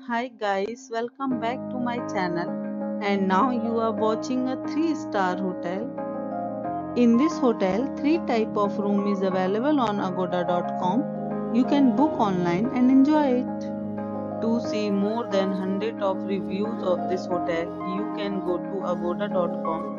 Hi guys, welcome back to my channel. And now you are watching a 3-star hotel. In this hotel, 3 type of room is available on agoda.com. You can book online and enjoy it. To see more than 100 of reviews of this hotel, you can go to agoda.com.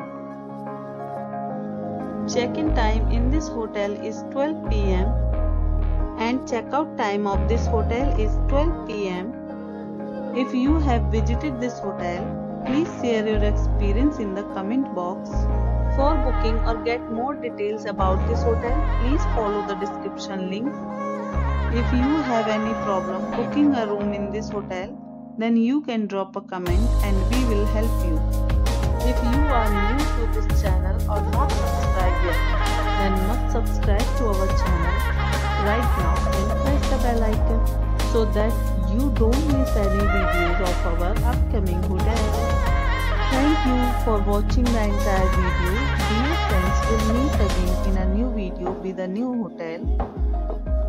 Check-in time in this hotel is 12 p.m. and check-out time of this hotel is 12 p.m. If you have visited this hotel, please share your experience in the comment box. For booking or get more details about this hotel, please follow the description link. If you have any problem booking a room in this hotel, then you can drop a comment and we will help you. If you are new to this channel or not subscribed yet, then must subscribe to our channel right now and press the bell icon so that you don't miss any videos of our upcoming hotels. Thank you for watching the entire video. Dear friends, we'll meet again in a new video with a new hotel.